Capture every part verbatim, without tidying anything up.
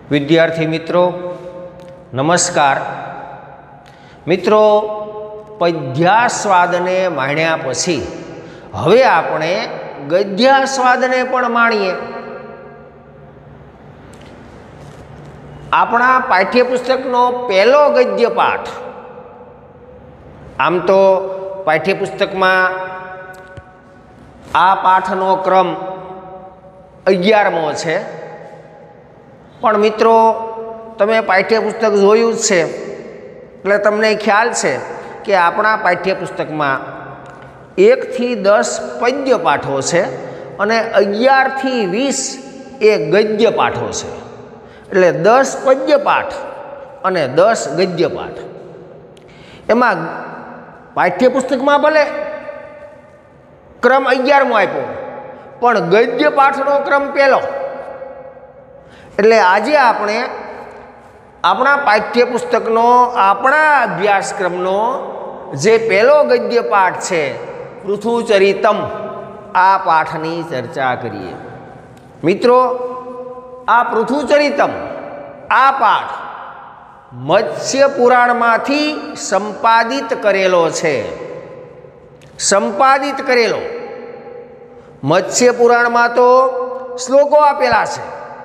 विद्यार्थी मित्रों नमस्कार। मित्रों पद्यास्वाद ने माण्या पछी हवे आपणे गद्यास्वाद ने पण माणीए। आपणा पाठ्यपुस्तकनो पहेलो गद्य पाठ। आम तो पाठ्यपुस्तक में आ पाठनो क्रम अगियारमो छे, पण मित्रों तमे पाठ्यपुस्तक जोयुं ज छे એટલે તમને ખ્યાલ છે કે આપણા પાઠ્યપુસ્તકમાં एक થી दस पद्य पाठो છે અને अगियार થી वीस એ गद्य पाठो છે। એટલે दस पद्य पाठ અને दस गद्य पाठ। एमां पाठ्यपुस्तकमां भले क्रम अगियारमो आप्यो पण गद्य पाठनो क्रम पहेलो। એટલે આજે આપણે આપણા પાઠ્યપુસ્તકનો આપણા અભ્યાસક્રમનો જે પહેલો ગદ્ય પાઠ છે પૃથુચરિતમ, આ પાઠની ચર્ચા કરીએ। મિત્રો આ પૃથુચરિતમ આ પાઠ મત્સ્ય પુરાણમાંથી સંપાદિત કરેલો છે। સંપાદિત કરેલો મત્સ્ય પુરાણમાં તો શ્લોકો આપેલા છે,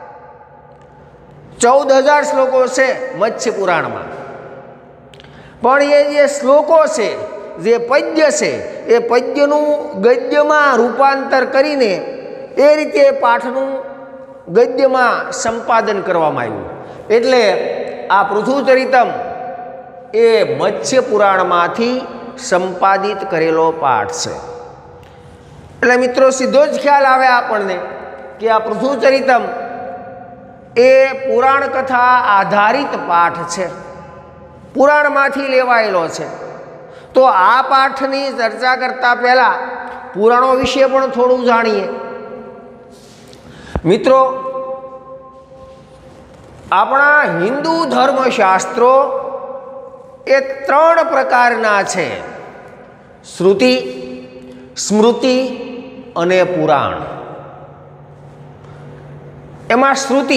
चौदह हजार श्लोको से मत्स्य पुराण में, पण ये जे श्लोको से जे पद्य से ए पद्यनु गद्य में रूपांतर करीने ए रीते पाठनु गद्य में संपादन करवामां आव्युं। एटले आ पृथुचरितम ए मत्स्य पुराण मांथी संपादित करेलो पाठ छे। एटले मित्रों सीधो ज ख्याल आवे आपणने कि आ पृथुचरितम ए पुराण कथा आधारित पाठ है, पुराण मांथी लेवायेलो छे। तो आ पाठनी चर्चा करता पहला पुराणों विषे पण थोड़ुं जाणीए। मित्रों आपणा हिंदू धर्मशास्त्रों ए त्रण प्रकारना छे, श्रुति, स्मृति अने पुराण। एमां श्रुति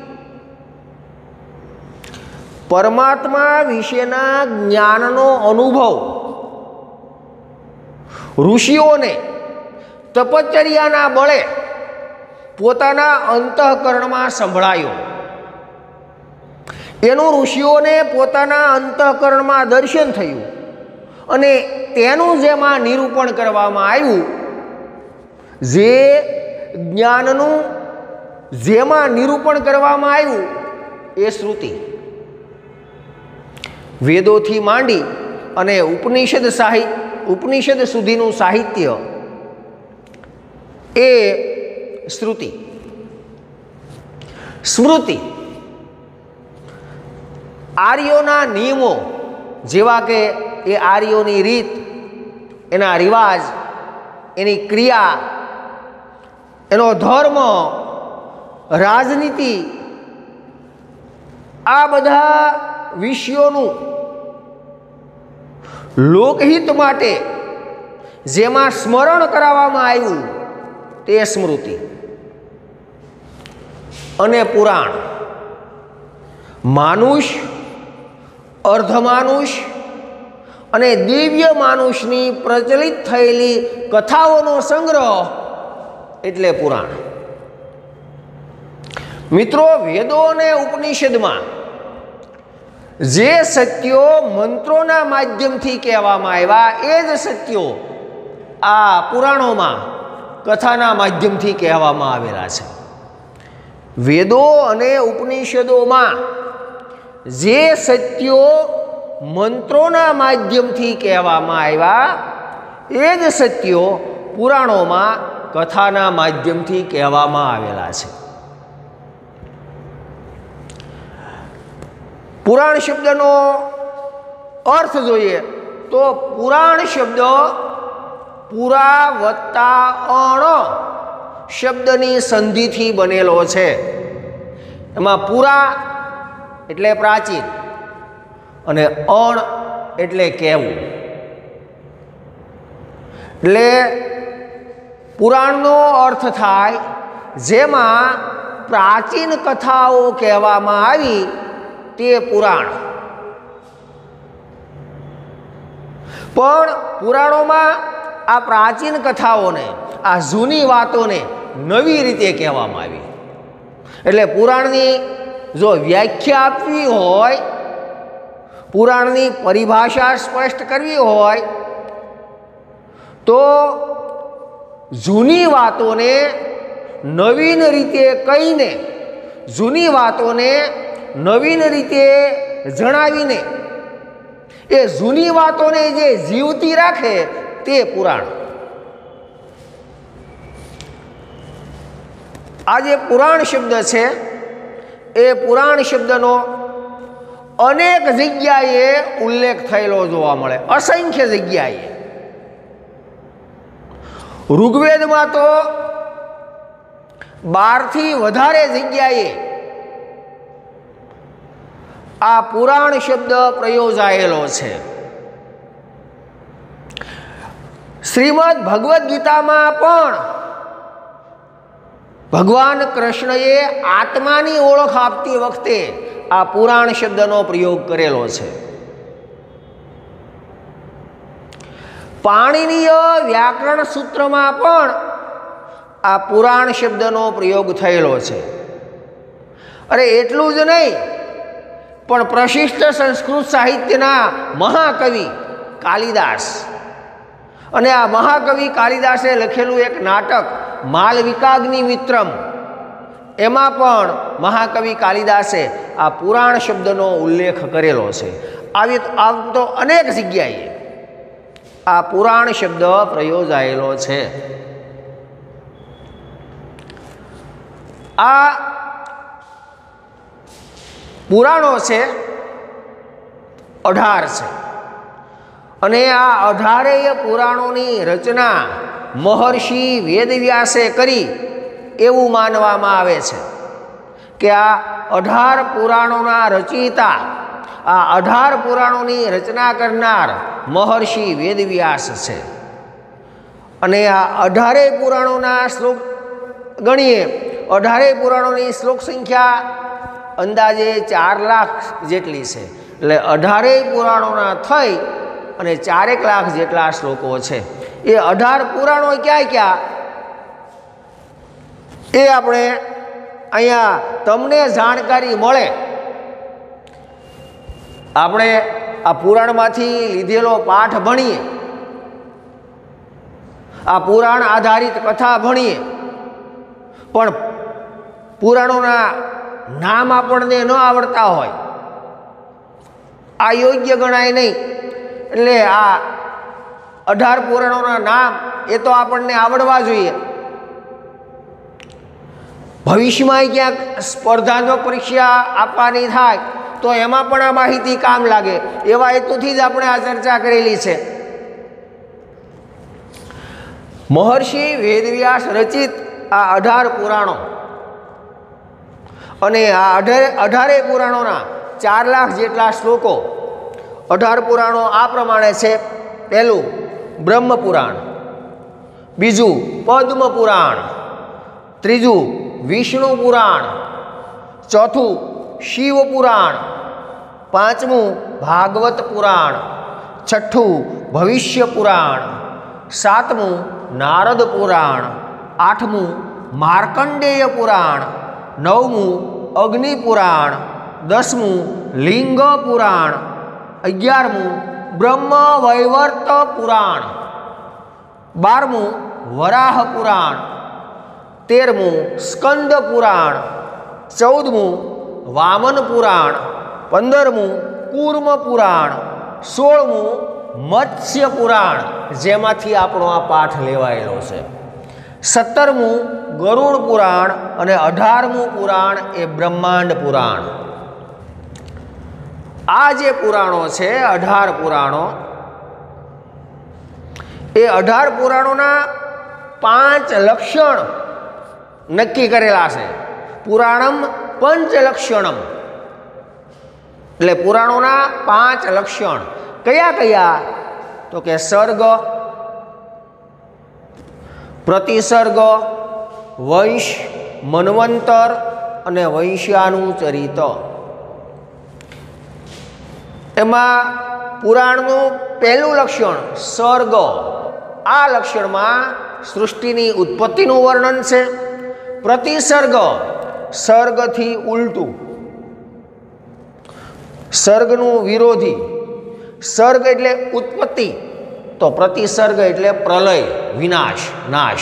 परमात्मा विशेना ज्ञाननो अनुभव ऋषिओने तपश्चर्याना बळे पोताना अंतःकरणमां संभळायो। एनुं ऋषिओने पोताना अंतःकरणमां दर्शन थयुं अने तेनुं जेमां निरूपण करवामां आव्युं, जे ज्ञाननुं जेमां निरूपण करवामां आव्युं ए श्रुति। वेदोथी मांडी अने उपनिषद साहित्य उपनिषद सुधीनुं साहित्य ए श्रुति। स्मृति आर्योना नियमों जेवा के ए आर्योनी रीत, एना रिवाज, एनी क्रिया, एनो धर्म, राजनीति, आ बधा विषयों लोकहित माटे जेमां स्मरण करावामां आव्युं ते स्मृति। अने पुराण मानुष, अर्धमानुष अने दिव्य मानुषनी प्रचलित थयेली कथाओनो संग्रह एटले पुराण। मित्रों वेदों ने उपनिषद में जे सत्यो मंत्रोना माध्यमथी कहेवामां आव्या ए ज सत्यो आ पुराणों में कथाना माध्यमथी कहेवामां आवेला छे। वेदों अने उपनिषदों में जे सत्यो मंत्रोना माध्यमथी कहेवामां आव्या ए ज सत्यो पुराणों में कथाना माध्यमथी कहेवामां आवेला छे। पुराण शब्दनो अर्थ जोईए तो पुराण शब्द पुरा वत्ता अण शब्दनी संधिथी बनेलो छे। एमां पुरा एटले प्राचीन अने अण एटले कहेवुं। एटले पुराणनो अर्थ थाय जेमां प्राचीन कथाओं कहेवामां आवी ते पुराण। पण पुराणोमां आ प्राचीन कथाओने आ जूनी वातोने नवी रीते कहेवामां आवी। एटले पुराणनी जो व्याख्या आपवी होय, पुराणनी परिभाषा स्पष्ट करवी होय तो जूनी वातोने नवीन रीते कहीने, जूनी वातोने नवीन रीते जणावीने ए जूनी वातोने जे जीवती राखे ते पुराण। आ जे पुराण शब्द छे ए पुराण शब्दनो अनेक जग्याए उल्लेख थयेलो जोवा मळे, असंख्य जग्याए। ऋग्वेद में तो बार थी वधारे जग्याए आ पुराण शब्द प्रयोजायेलो छे। श्रीमद् भगवद गीता में पण भगवान कृष्णए आत्मानी ओळख आपती वखते आ पुराण शब्दनो प्रयोग करेलो छे। पाणिनीय व्याकरण सूत्र में पण आ पुराण शब्दनो प्रयोग थयेलो छे। अरे एटलुं ज नहीं पण प्रशिष्ट संस्कृत साहित्यना महाकवि कालिदास अने आ महाकवि कालिदासे लखेलुं एक नाटक मालविकाग्निमित्रम एमां पण महाकवि कालिदासे आ पुराण शब्दनो उल्लेख करेलो छे। आवी आम तो अनेक जग्याए आ पुराण शब्द प्रयोजायेलो छे। आ पुराणो छे अठार छे अने आ अठारेय पुराणोनी रचना महर्षि वेदव्यासे करी एवुं मानवामां आवे छे के आ अठार पुराणोना रचयिता आ अठार पुराणोनी रचना करनार महर्षि वेदव्यास छे। अने आ अठारेय पुराणोना श्लोक गणीए, अठारेय पुराणोनी श्लोक संख्या अंदाजे चार लाख जेटली छे। एटले अठारेय पुराणोना थई अने चारेक लाख जेटला श्लोको छे। ए अठार पुराणो क्या क्या ए आपणे अहींया तमने जाणकारी मळे। आपणे आ पुराणमांथी लीधेलो पाठ भणीए, आ पुराण आधारित कथा भणीए, पण पुराणोना नाम आपणने न आवडता होय आ योग्य गणाय नहीं। एटले आ अठार पुराणोना नाम ए तो आपणने आवडवा जोईए। भविष्यमां क्यांक स्पर्धात्मक परीक्षा आपवानी थाय तो एमां पण आ माहिती काम लागे एवा हेतुथी ज आपणे आ चर्चा करेली छे। महर्षि वेदव्यास रचित आ अठार पुराणों अने आ अठारे अठारे पुराणोना चार लाख जेटला श्लोको। अठार पुराणों आ प्रमाणे छे। पहेलुं ब्रह्म पुराण, बीजू पद्म पुराण, त्रीजू विष्णु पुराण, चौथू शिव पुराण, पांचमू भागवत पुराण, छठ्ठू भविष्य पुराण, सातमू नारद पुराण, आठमू मार्कंडेय पुराण, नवमू अग्नि पुराण, दसमू लिंग पुराण, अगियारमू ब्रह्म वैवर्त पुराण, बारमू वराह पुराण, तेरमू स्कंद पुराण, चौदमू वामन पुराण, पंदरमू कूर्म पुराण, सोळमू मत्स्य पुराण जेमांथी आपणो आ पाठ लेवायेलो छे, सत्तरमू गरुड़ पुराण अने अठारमू पुराण ए ब्रह्मांड पुराण। आ जे पुराणो छे अठार पुराणो ए अठार पुराणोना पांच लक्षण नक्की करेला छे। पुराणम पंच लक्षणम एटले पुराणोना पांच लक्षण कया कया तो के सर्ग, प्रतिसर्ग, वंश, मनवंतर, અને વૈશ્યાનું ચરિત. એમાં પુરાણનું પહેલું લક્ષણ સર્ગ. આ લક્ષણમાં સૃષ્ટિની ઉત્પત્તિનું વર્ણન છે. પ્રતિસર્ગ સર્ગથી ઉલટું, સર્ગનું વિરોધી. સર્ગ એટલે ઉત્પત્તિ, તો પ્રતિસર્ગ એટલે પ્રલય, વિનાશ, નાશ.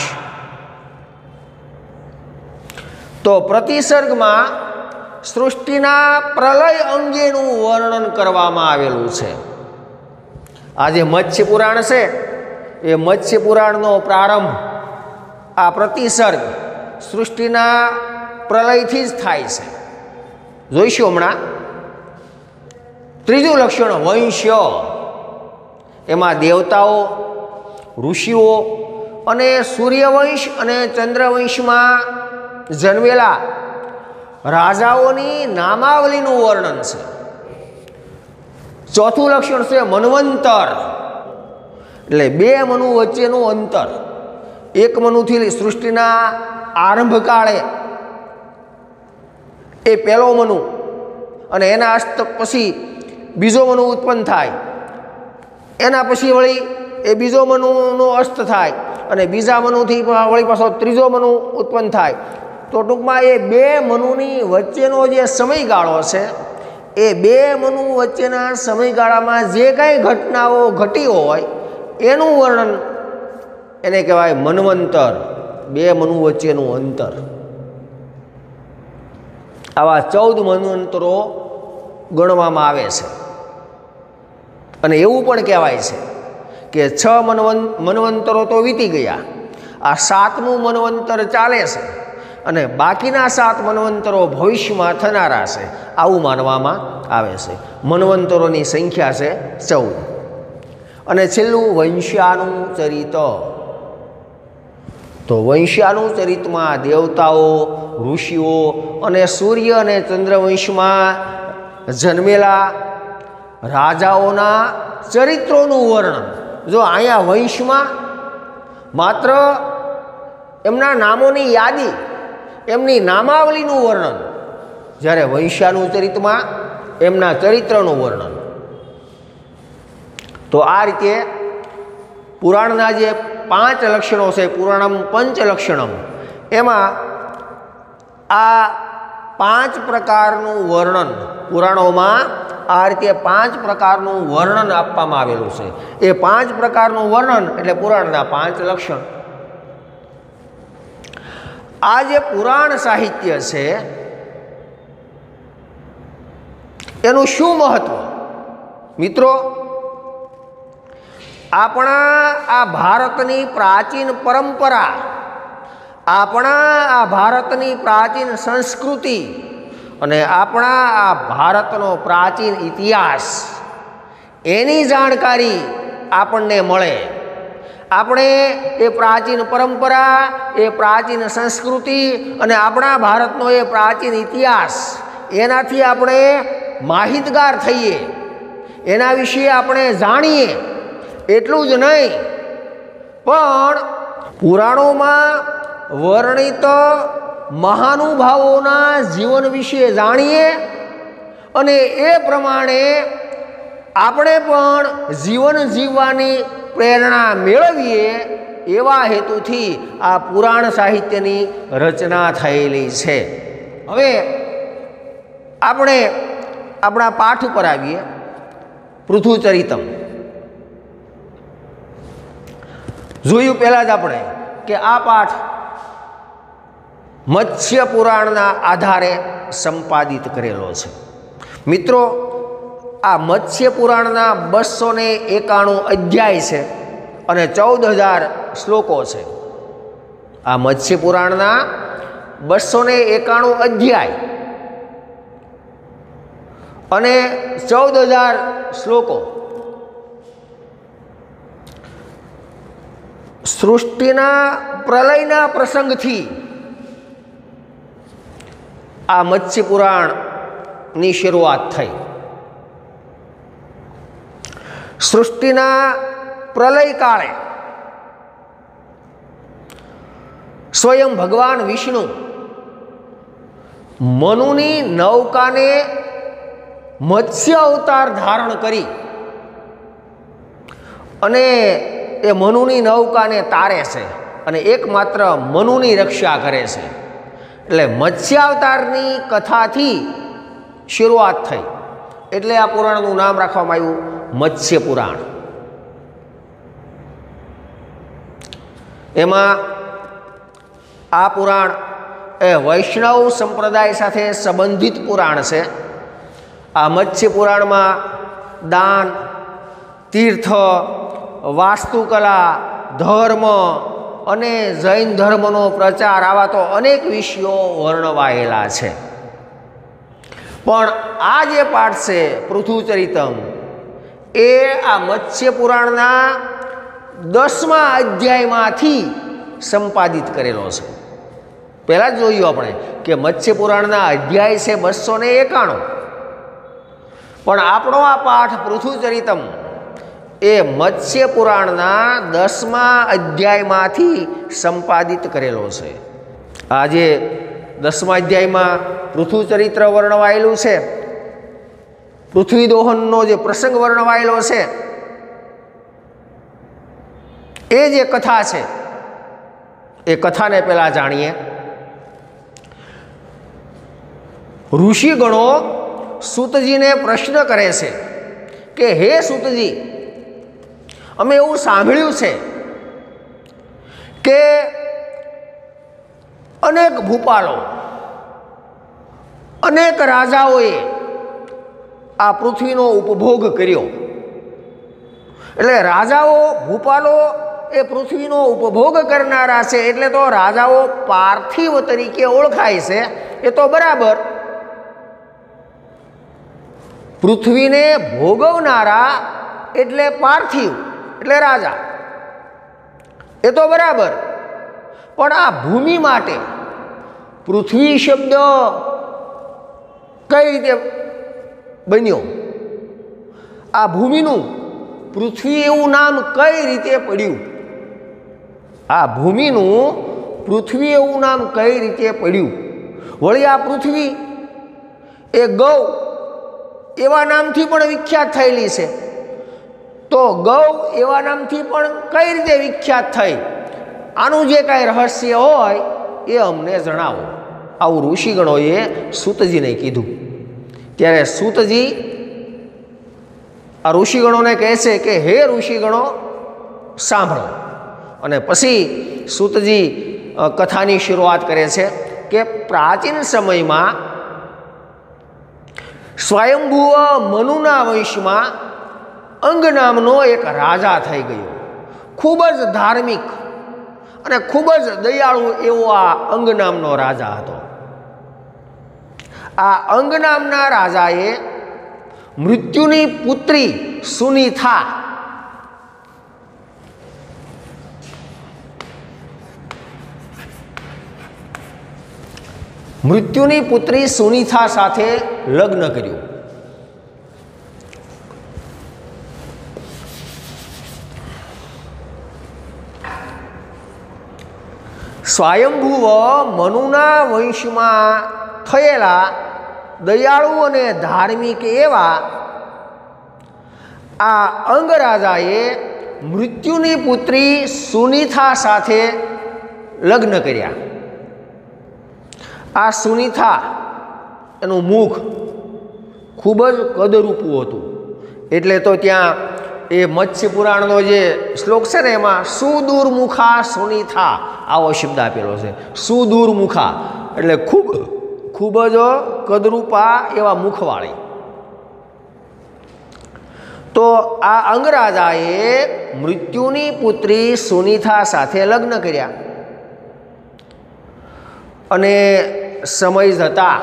તો પ્રતિસર્ગમાં સૃષ્ટિના પ્રલય અંગેનું વર્ણન કરવામાં આવેલું છે. આ જે મત્સ્ય પુરાણ છે એ મત્સ્ય પુરાણનો પ્રારંભ આ પ્રતિસર્ગ સૃષ્ટિના પ્રલયથી જ થાય છે. જોઈશું હમણાં. ત્રીજું લક્ષણ વંશ્ય. એમાં દેવતાઓ, ઋષિઓ અને સૂર્યવંશ અને ચંદ્રવંશમાં જન્મેલા રાજાઓની નામાવલીનું વર્ણન છે. ચોથું લક્ષણ છે મન્વંતર, એટલે બે મનુ વચ્ચેનું અંતર. એક મનુથી સૃષ્ટિના આરંભકાળે એ પહેલો મનુ અને એના અસ્ત પછી બીજો મનુ ઉત્પન્ન થાય. એના પછી વળી એ બીજો મનુનો અસ્ત થાય અને બીજા મનુથી વળી પાછો ત્રીજો મનુ ઉત્પન્ન થાય. તો ટૂંકમાં એ બે મનુની વચ્ચેનો જે સમયગાળો છે એ બે મનુ વચ્ચેના સમયગાળામાં જે કાંઈ ઘટનાઓ ઘટી હોય એનું વર્ણન એને કહેવાય મન્વંતર, બે મનુ વચ્ચેનું અંતર. આવા ચૌદ મન્વંતરો ગણવામાં આવે છે. અને એવું પણ કહેવાય છે કે છ મનવં મન્વંતરો તો વીતી ગયા, આ સાતમું મન્વંતર ચાલે છે અને બાકીના સાત મન્વંતરો ભવિષ્યમાં થનારા છે, આવું માનવામાં આવે છે. મન્વંતરોની સંખ્યા છે ચૌદ. અને છેલ્લું વંશ્યાનું ચરિત. તો વંશ્યાનું ચરિતમાં દેવતાઓ, ઋષિઓ અને સૂર્ય અને ચંદ્રવંશમાં જન્મેલા રાજાઓના ચરિત્રોનું વર્ણન. જો અહીંયા વંશમાં માત્ર એમના નામોની યાદી, એમની નામાવલીનું વર્ણન, જ્યારે વંશ્યાનું ચરિતમાં એમના ચરિત્રનું વર્ણન. તો આ રીતે પુરાણના જે પાંચ લક્ષણો છે, પુરાણમ પંચ લક્ષણમ, એમાં આ પાંચ પ્રકારનું વર્ણન પુરાણોમાં આ રીતે પાંચ પ્રકારનું વર્ણન આપવામાં આવેલું છે. એ પાંચ પ્રકારનું વર્ણન એટલે પુરાણના પાંચ લક્ષણ. આ જે પુરાણ સાહિત્ય છે એનું શું મહત્વ? મિત્રો, આપણા આ ભારતની પ્રાચીન પરંપરા, આપણા આ ભારતની પ્રાચીન સંસ્કૃતિ અને આપણા આ ભારતનો પ્રાચીન ઇતિહાસ, એની જાણકારી આપણને મળે. આપણે એ પ્રાચીન પરંપરા, એ પ્રાચીન સંસ્કૃતિ અને આપણા ભારતનો એ પ્રાચીન ઇતિહાસ, એનાથી આપણે માહિતગાર થઈએ, એના વિશે આપણે જાણીએ. એટલું જ નહીં, પણ પુરાણોમાં વર્ણિત મહાનુભાવોના જીવન વિશે જાણીએ અને એ પ્રમાણે આપણે પણ જીવન જીવવાની પ્રેરણા મેળવીએ, એવા હેતુથી આ પુરાણ સાહિત્યની રચના થયેલી છે. હવે આપણે આપણા પાઠ ઉપર આવીએ. પૃથુચરિતમ જોયું પહેલાં જ આપણે કે આ પાઠ મત્સ્ય પુરાણના આધારે સંપાદિત કરેલો છે. મિત્રો, આ મત્સ્ય પુરાણના બસો ને એકાણું અધ્યાય છે અને ચૌદ હજાર શ્લોકો છે. આ મત્સ્ય પુરાણના બસો ને એકાણું અધ્યાય અને ચૌદ હજાર શ્લોકો સૃષ્ટિના પ્રલયના પ્રસંગથી આ મત્સ્ય પુરાણની શરૂઆત થઈ. સૃષ્ટિના પ્રલય કાળે સ્વયં ભગવાન વિષ્ણુ મનુની નૌકાને મત્સ્ય અવતાર ધારણ કરી અને એ મનુની નૌકાને તારે છે અને એકમાત્ર મનુની રક્ષા કરે છે. એટલે મત્સ્યાવતારની કથાથી શરૂઆત થઈ એટલે આ પુરાણનું નામ રાખવામાં આવ્યું મત્સ્ય પુરાણ. એમાં આ પુરાણ એ વૈષ્ણવ સંપ્રદાય સાથે સંબંધિત પુરાણ છે. આ મત્સ્ય પુરાણમાં દાન, તીર્થ, વાસ્તુકલા, ધર્મ અને જૈન ધર્મનો પ્રચાર આવા તો અનેક વિષયો વર્ણવાયેલા છે. પણ આ જે પાઠ છે પૃથુચરિતમ એ આ મત્સ્ય પુરાણના દસમા અધ્યાયમાંથી સંપાદિત કરેલો છે. પહેલાં જ જોયું આપણે કે મત્સ્ય પુરાણના અધ્યાય છે બસો ને એકાણું, પણ આપણો આ પાઠ પૃથુચરિતમ એ મત્સ્ય પુરાણના દસમા અધ્યાયમાંથી સંપાદિત કરેલો છે. આજે દસમા અધ્યાયમાં પૃથુચરિત્ર વર્ણવાયેલું છે, પૃથ્વી દોહનનો જે પ્રસંગ વર્ણવાયેલો છે એ જે કથા છે એ કથાને પહેલાં જાણીએ. ઋષિગણો સૂતજીને પ્રશ્ન કરે છે કે હે સૂતજી, અમે એવું સાંભળ્યું છે કે અનેક ભૂપાલો, અનેક રાજાઓએ આ પૃથ્વીનો ઉપભોગ કર્યો. એટલે રાજાઓ, ભૂપાલો એ પૃથ્વીનો ઉપભોગ કરનારા છે એટલે તો રાજાઓ પાર્થિવ તરીકે ઓળખાય છે. એ તો બરાબર, પૃથ્વીને ભોગવનારા એટલે પાર્થિવ એટલે રાજા, એ તો બરાબર. પણ આ ભૂમિ માટે પૃથ્વી શબ્દ કઈ રીતે બન્યો? આ ભૂમિનું પૃથ્વી એવું નામ કઈ રીતે પડ્યું? આ ભૂમિનું પૃથ્વી એવું નામ કઈ રીતે પડ્યું? વળી આ પૃથ્વી એ ગૌ એવા નામથી પણ વિખ્યાત થયેલી છે, તો ગૌ એવા નામથી પણ કઈ રીતે વિખ્યાત થઈ? આનું જે કાંઈ રહસ્ય હોય એ અમને જણાવો. આવું ઋષિગણોએ સૂતજીને કીધું. ત્યારે સૂતજી આ ઋષિગણોને કહે છે કે હે ઋષિગણો, સાંભળો. અને પછી સૂતજી કથાની શરૂઆત કરે છે કે પ્રાચીન સમયમાં સ્વયંભુવ મનુના વંશમાં અંગ નામનો એક રાજા થઈ ગયો. ખૂબ જ ધાર્મિક અને ખૂબ જ દયાળુ એવો આ અંગ નામનો રાજા હતો. આ અંગ નામના રાજાએ મૃત્યુની પુત્રી સુનિથા મૃત્યુની પુત્રી સુનિથા સાથે લગ્ન કર્યું. સ્વયંભુવ મનુના વંશમાં થયેલા દયાળુ અને ધાર્મિક એવા આ અંગરાજાએ મૃત્યુની પુત્રી સુનિથા સાથે લગ્ન કર્યા. આ સુનિથા, એનું મુખ ખૂબ જ કદરૂપું હતું. એટલે તો ત્યાં એ મત્સ્ય પુરાણનો જે શ્લોક છે ને એમાં સુદૂરમુખા સુનિથા આવો શબ્દ આપેલો છે. સુદૂરમુખા એટલે ખૂબ ખૂબ જ કદરૂપા એવા મુખવાળી. તો આ અંગરાજાએ મૃત્યુની પુત્રી સુનિથા સાથે લગ્ન કર્યા અને સમય જતાં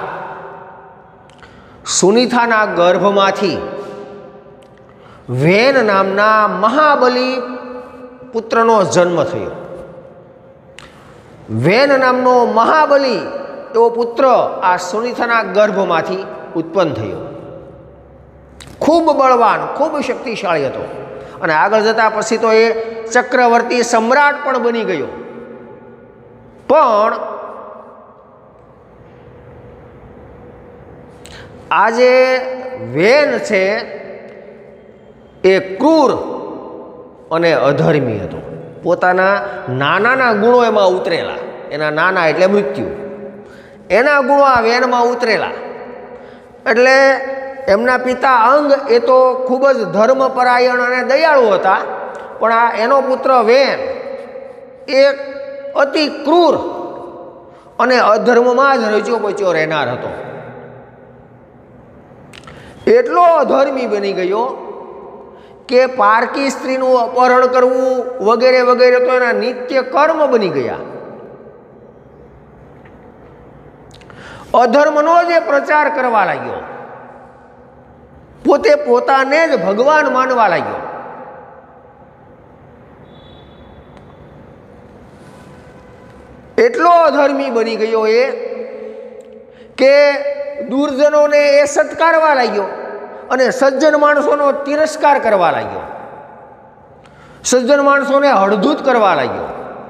સુનિથાના ગર્ભમાંથી વેન નામના મહાબલી પુત્રનો જન્મ થયો. વેન નામનો મહાબલી એવો પુત્ર આ સુનિથાના ગર્ભમાંથી ઉત્પન્ન થયો. ખૂબ બળવાન, ખૂબ શક્તિશાળી હતો અને આગળ જતા પછી તો એ ચક્રવર્તી સમ્રાટ પણ બની ગયો. પણ આ જે વેન છે એ ક્રૂર અને અધર્મી હતો. પોતાના નાનાના ગુણો એમાં ઉતરેલા, એના નાના એટલે મૃત્યુ, એના ગુણો આ વેનમાં ઉતરેલા. એટલે એમના પિતા અંગ એ તો ખૂબ જ ધર્મપરાયણ અને દયાળુ હતા, પણ આ એનો પુત્ર વેન એ અતિ ક્રૂર અને અધર્મમાં જ રચ્યો પચ્યો રહેનાર હતો. એટલો અધર્મી બની ગયો કે પારકી સ્ત્રીનું અપહરણ કરવું વગેરે વગેરે તો એના નિત્ય કર્મ બની ગયા. અધર્મનો જે પ્રચાર કરવા લાગ્યો, પોતે પોતાને જ ભગવાન માનવા લાગ્યો. એટલો અધર્મી બની ગયો એ કે દુર્જનોને એ સત્કારવા લાગ્યો અને સજ્જન માણસોનો તિરસ્કાર કરવા લાગ્યો, સજ્જન માણસોને હળધૂત કરવા લાગ્યો.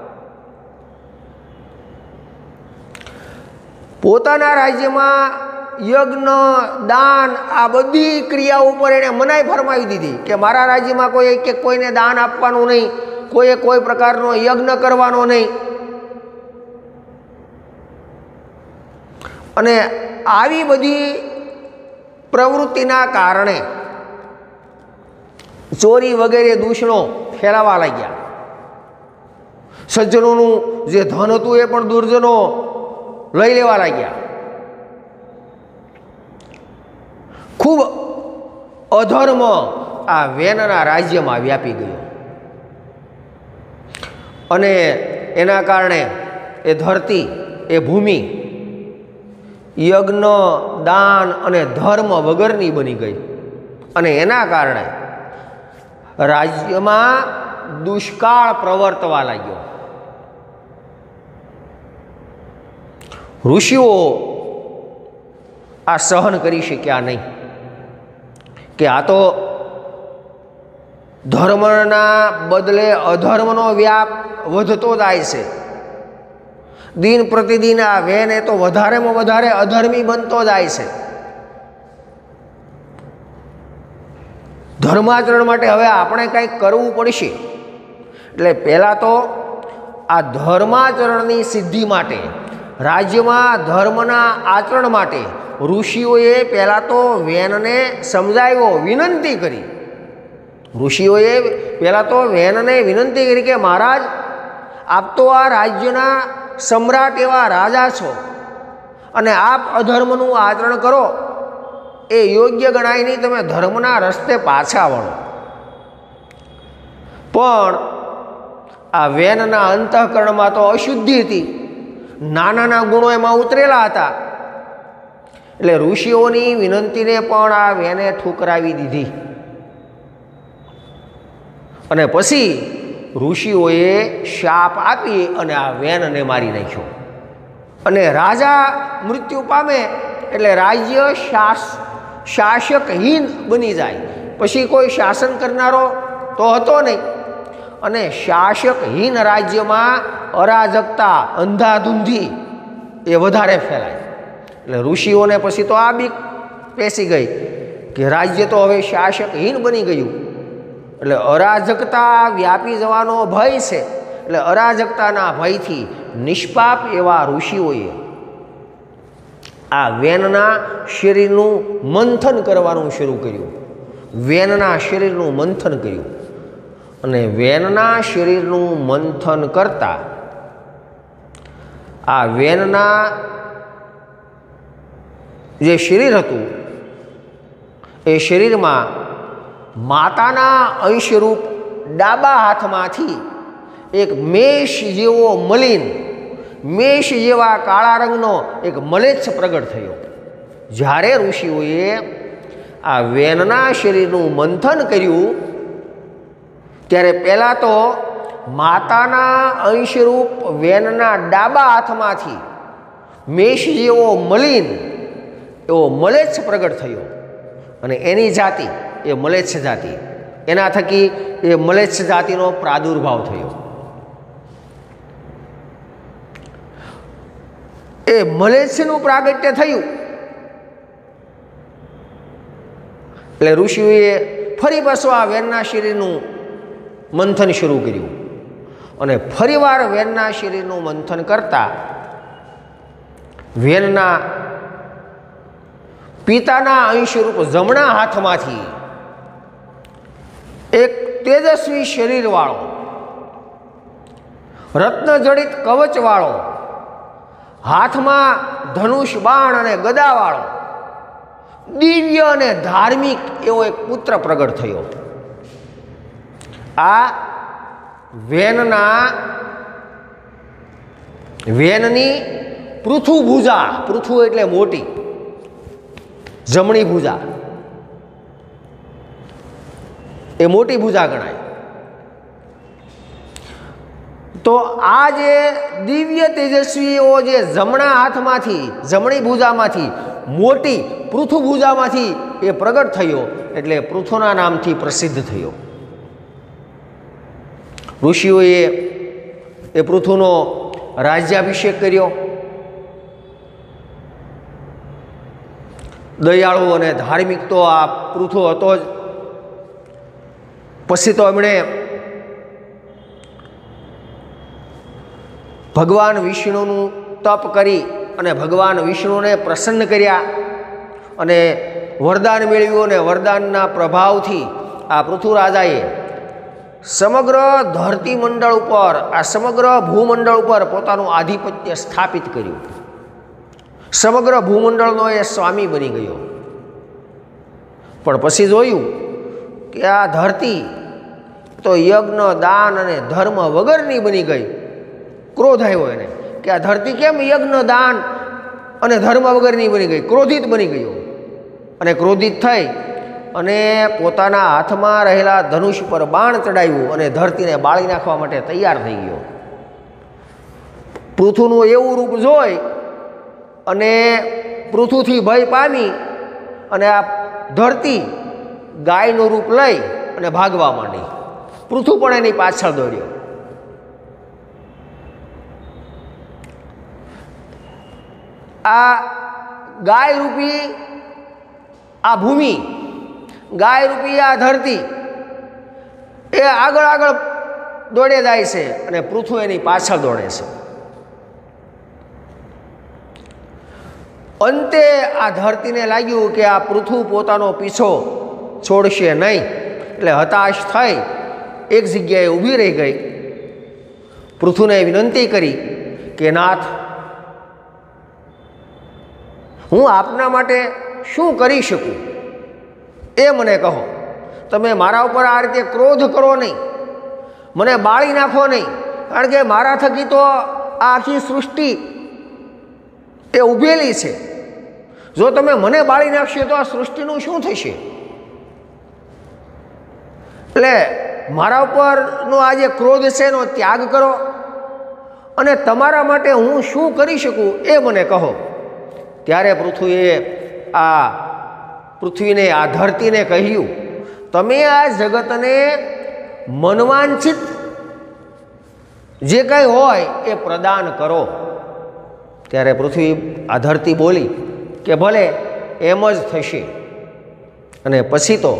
પોતાના રાજ્યમાં યજ્ઞ, દાન આ બધી ક્રિયાઓ ઉપર એણે મનાઈ ફરમાવી દીધી કે મારા રાજ્યમાં કોઈ કે કોઈને દાન આપવાનું નહીં, કોઈએ કોઈ પ્રકારનો યજ્ઞ કરવાનો નહીં. અને આવી બધી પ્રવૃત્તિના કારણે ચોરી વગેરે દૂષણો ફેલાવા લાગ્યા. સજ્જનોનું જે ધન હતું એ પણ દુર્જનો લઈ લેવા લાગ્યા. ખૂબ અધર્મ આ વેનના રાજ્યમાં વ્યાપી ગયો અને એના કારણે એ ધરતી, એ ભૂમિ યજ્ઞ, દાન અને ધર્મ વગરની બની ગઈ. અને એના કારણે રાજ્યમાં દુષ્કાળ પ્રવર્તવા લાગ્યો. ઋષિઓ આ સહન કરી શક્યા નહીં કે આ તો ધર્મના બદલે અધર્મનો વ્યાપ વધતો જાય છે. દિન પ્રતિદિન આ વેન એ તો વધારેમાં વધારે અધર્મી બનતો જાય છે. ધર્માચરણ માટે હવે આપણે કંઈક કરવું પડશે. એટલે પહેલાં તો આ ધર્માચરણની સિદ્ધિ માટે, રાજ્યમાં ધર્મના આચરણ માટે ઋષિઓએ પહેલાં તો વેનને સમજાવ્યો, વિનંતી કરી. ઋષિઓએ પહેલાં તો વેનને વિનંતી કરી કે મહારાજ, આપ તો આ રાજ્યના સમ્રાટ એવા રાજા છો અને આપ અધર્મનું આચરણ કરો એ યોગ્ય ગણાય નહીં, તમે ધર્મના રસ્તે પાછા વળો. પણ આ વેનના અંતઃકરણમાં તો અશુદ્ધિ હતી, નાનાના ગુણો એમાં ઉતરેલા હતા. એટલે ઋષિઓની વિનંતીને પણ આ વેને ઠુકરાવી દીધી. અને પછી ઋષિઓએ શાપ આપી અને આ વેનને મારી નાખ્યો. અને રાજા મૃત્યુ પામે એટલે રાજ્ય શાસ શાસકહીન બની જાય. પછી કોઈ શાસન કરનારો તો હતો નહીં. અને શાસકહીન રાજ્યમાં અરાજકતા, અંધાધૂંધી એ વધારે ફેલાય. એટલે ઋષિઓને પછી તો આ બીક પેસી ગઈ કે રાજ્ય તો હવે શાસકહીન બની ગયું, એટલે અરાજકતા વ્યાપી જવાનો ભય છે. એટલે અરાજકતાના ભયથી નિષ્પાપ એવા ઋષિઓએ આ વેનના શરીરનું મંથન કરવાનું શરૂ કર્યું. વેનના શરીરનું મંથન કર્યું અને વેનના શરીરનું મંથન કરતા આ વેનના જે શરીર હતું એ શરીરમાં માતાના અંશરૂપ ડાબા હાથમાંથી એક મેષ જેવો મલિન, મેષ જેવા કાળા રંગનો એક મલેચ્છ પ્રગટ થયો. જ્યારે ઋષિઓએ આ વેનના શરીરનું મંથન કર્યું ત્યારે પહેલાં તો માતાના અંશરૂપ વેનના ડાબા હાથમાંથી મેષ જેવો મલિન એવો મલેચ્છ પ્રગટ થયો અને એની જાતિ એ મલેચ્છ જાતિ, એના થકી એ મલેચ્છ જાતિનો પ્રાદુર્ભાવ થયો. એ મલેચ્છનું પ્રાગટ્ય થયું એટલે ઋષિઓએ ફરી પાછું આ વેરના શરીરનું મંથન શરૂ કર્યું અને ફરીવાર વેરના શરીરનું મંથન કરતા વેનના પિતાના અંશરૂપ જમણા હાથમાંથી એક તેજસ્વી શરીરવાળો, રત્નજડિત કવચવાળો, હાથમાં ધનુષ બાણ અને ગદાવાળો દિવ્ય અને ધાર્મિક એવો એક પુત્ર પ્રગટ થયો. આ વેનના વેનની પૃથુ ભુજા, પૃથુ એટલે મોટી, જમણી ભુજા એ મોટી ભુજા ગણાય. તો આ જે દિવ્ય તેજસ્વીઓ જે જમણા હાથમાંથી, જમણી ભુજામાંથી, મોટી પૃથુ ભુજામાંથી એ પ્રગટ થયો એટલે પૃથુના નામથી પ્રસિદ્ધ થયો. ઋષિઓએ એ પૃથુનો રાજ્યાભિષેક કર્યો. દયાળુ અને ધાર્મિક તો આ પૃથુ હતો જ. પછી તો એમણે ભગવાન વિષ્ણુનું તપ કરી અને ભગવાન વિષ્ણુને પ્રસન્ન કર્યા અને વરદાન મેળવ્યું અને વરદાનના પ્રભાવથી આ પૃથુ રાજાએ સમગ્ર ધરતી મંડળ ઉપર, આ સમગ્ર ભૂમંડળ ઉપર પોતાનું આધિપત્ય સ્થાપિત કર્યું. સમગ્ર ભૂમંડળનો એ સ્વામી બની ગયો. પણ પછી જોયું કે આ ધરતી તો યજ્ઞ, દાન અને ધર્મ વગરની બની ગઈ. ક્રોધ આવ્યો એને કે આ ધરતી કેમ યજ્ઞ, દાન અને ધર્મ વગરની બની ગઈ. ક્રોધિત બની ગયો અને ક્રોધિત થઈ અને પોતાના હાથમાં રહેલા ધનુષ પર બાણ ચડાવ્યું અને ધરતીને બાળી નાખવા માટે તૈયાર થઈ ગયો. પૃથુનું એવું રૂપ જોઈ અને પૃથુથી ભય પામી અને આ ધરતી ગાયનું રૂપ લઈ અને ભાગવા માંડી. પૃથુ પણ એની પાછળ દોડ્યો. આ ગાય રૂપી આ ભૂમિ, ગાય રૂપી આ ધરતી એ આગળ આગળ દોડે જાય છે અને પૃથુ એની પાછળ દોડે છે. અંતે આ ધરતીને લાગ્યું કે આ પૃથુ પોતાનો પીછો છોડશે નહીં, એટલે હતાશ થઈ એક જગ્યાએ ઊભી રહી ગઈ. પૃથુને વિનંતી કરી કે નાથ, હું આપના માટે શું કરી શકું એ મને કહો. તમે મારા ઉપર આ રીતે ક્રોધ કરો નહીં, મને બાળી નાખો નહીં, કારણ કે મારા થકી તો આ આખી સૃષ્ટિ એ ઊભેલી છે. જો તમે મને બાળી નાખશો તો આ સૃષ્ટિનું શું થશે? એટલે મારા ઉપરનો આ જે ક્રોધ છે એનો ત્યાગ કરો અને તમારા માટે હું શું કરી શકું એ મને કહો. ત્યારે પૃથ્વીએ આ પૃથ્વીને આ ધરતીને કહ્યું, તમે આ જગતને મનવાંછિત જે કંઈ હોય એ પ્રદાન કરો. ત્યારે પૃથ્વી આ ધરતી બોલી કે ભલે એમ જ થશે. અને પછી તો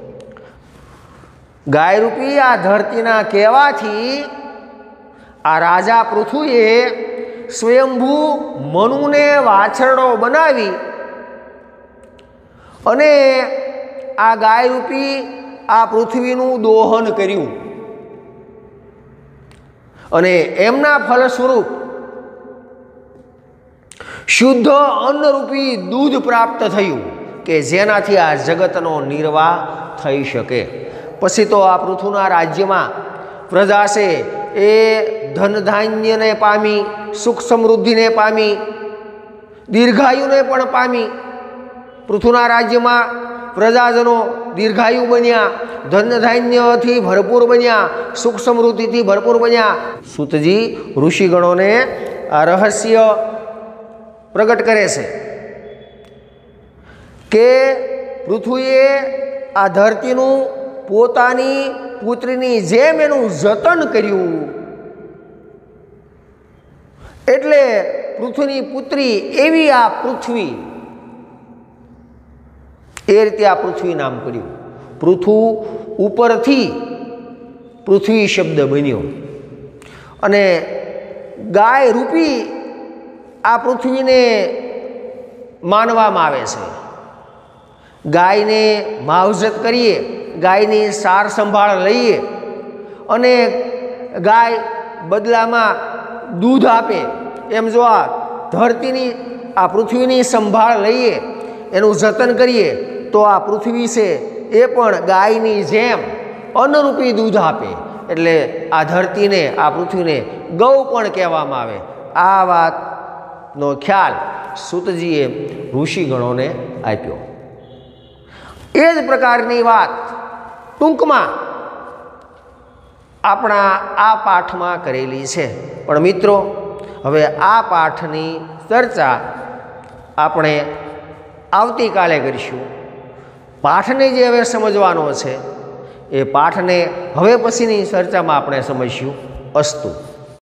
ગાયરૂપી આ ધરતીના કહેવાથી આ રાજા પૃથ્વીએ સ્વયંભૂ મનુને વાછરડો બનાવી અને આ ગાયરૂપી આ પૃથ્વીનું દોહન કર્યું અને એમના ફલ સ્વરૂપ શુદ્ધ અન્નરૂપી દૂધ પ્રાપ્ત થયું કે જેનાથી આ જગતનો નિર્વાહ થઈ શકે. પછી તો આ પૃથ્વીના રાજ્યમાં પ્રજા છે એ ધન ધાન્યને પામી, સુખ સમૃદ્ધિને પામી, દીર્ઘાયુને પણ પામી. પૃથ્વીના રાજ્યમાં પ્રજાજનો દીર્ઘાયુ બન્યા, ધન ધાન્યથી ભરપૂર બન્યા, સુખ સમૃદ્ધિથી ભરપૂર બન્યા. સૂતજી ઋષિગણોને આ રહસ્ય પ્રગટ કરે છે કે પૃથ્વીએ આ ધરતીનું પોતાની પુત્રીની જેમ એનું જતન કર્યું, એટલે પૃથ્વીની પુત્રી એવી આ પૃથ્વી એ રીતે આ પૃથ્વી નામ કર્યું. પૃથ્વી ઉપરથી પૃથ્વી શબ્દ બન્યો અને ગાય રૂપી આ પૃથ્વીને માનવામાં આવે છે. ગાયને માવજત કરીએ, ગાયની સાર સંભાળ લઈએ અને ગાય બદલામાં દૂધ આપે, એમ જો આ ધરતીની આ પૃથ્વીની સંભાળ લઈએ, એનું જતન કરીએ, તો આ પૃથ્વી છે એ પણ ગાયની જેમ અન્નરૂપી દૂધ આપે. એટલે આ ધરતીને, આ પૃથ્વીને ગૌ પણ કહેવામાં આવે. આ વાતનો ખ્યાલ સૂતજીએ ઋષિગણોને આપ્યો. એ જ પ્રકારની વાત ટૂંકમાં આપણા આ પાઠમાં કરેલી છે. પણ મિત્રો, હવે આ પાઠની ચર્ચા આપણે આવતીકાલે કરીશું. પાઠને જે હવે સમજવાનો છે એ પાઠને હવે પછીની ચર્ચામાં આપણે સમજીશું. અસ્તુ.